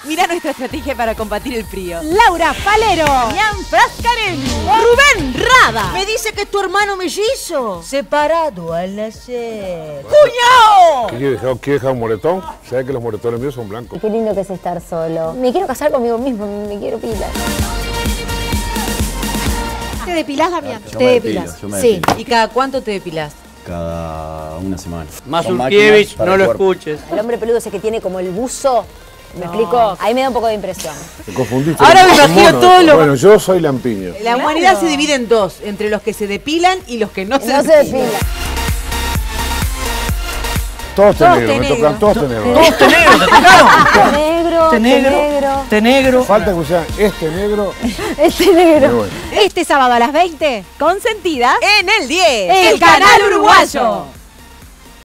Mira nuestra estrategia para combatir el frío. Laura Falero. Ian Frascarelli. Rubén Rada. Me dice que es tu hermano mellizo. Separado al nacer. ¡Cuñao! ¿Quieres dejar un moretón? ¿Sabes que los moretones míos son blancos? Qué lindo que es estar solo. Me quiero casar conmigo mismo, me quiero pilar. ¿Te depilás, Damián? Yo me depilo, yo me Sí. depilo. ¿Y cada cuánto te depilás? Cada una semana. Más Con Urkiewicz, máquinas para no el lo cuerpo. escuches. El hombre peludo ese que tiene como el buzo, ¿me explico? Ahí me da un poco de impresión. Te confundiste. Ahora me con imagino mono. todo lo- Bueno, yo soy lampiño. La humanidad se divide en dos, entre los que se depilan y los que no se No se depilan. depila. Todos Todos tenegros, me tenegros. tocan todos tenegros. Todos te negro, te tocaron. Negro, Te negro, negro. te negro. Falta que usen este negro. Este negro. Muy bueno. Este sábado a las 20. Consentida en el 10. El canal uruguayo.